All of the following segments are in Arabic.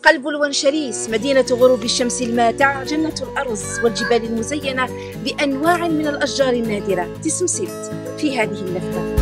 قلب الونشريس، مدينة غروب الشمس الماتع، جنة الأرز والجبال المزينة بأنواع من الأشجار النادرة. تسمسلت في هذه اللفتة.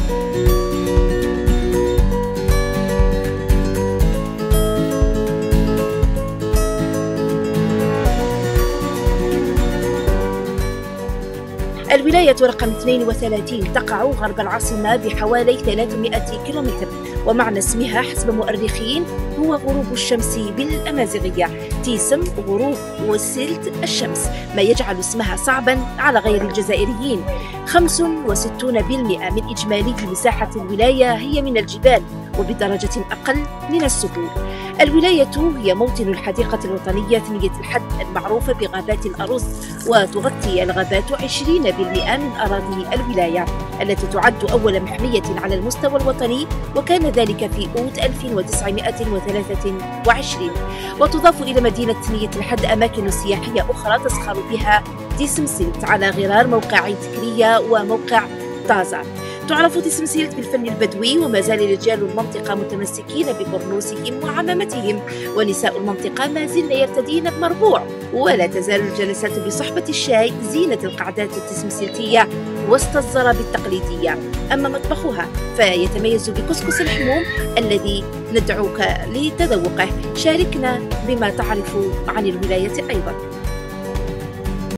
الولاية رقم 32 تقع غرب العاصمة بحوالي 300 كيلومتر، ومعنى اسمها حسب مؤرخين هو غروب الشمس بالأمازيغية. تيسم غروب وسلت الشمس، ما يجعل اسمها صعبا على غير الجزائريين. 65% من إجمالي مساحة الولاية هي من الجبال، وبدرجة أقل من السهول. الولاية هي موطن الحديقة الوطنية ثنية الحد المعروفة بغابات الأرز، وتغطي الغابات 20% من أراضي الولاية، التي تعد أول محمية على المستوى الوطني، وكان ذلك في أوت 1923. وتضاف إلى مدينة ثنية الحد أماكن سياحية أخرى تزخر بها تسمسلت على غرار موقع تكرية وموقع طازة. تعرف تسمسلت بالفن البدوي، وما زال رجال المنطقة متمسكين ببرنوسهم وعمامتهم، ونساء المنطقة ما زلن يرتدين المربوع. ولا تزال الجلسات بصحبة الشاي زينة القعدات التسمسلتية وسط الزراب التقليدية. أما مطبخها فيتميز بكسكس الحموم الذي ندعوك لتذوقه. شاركنا بما تعرف عن الولاية أيضا.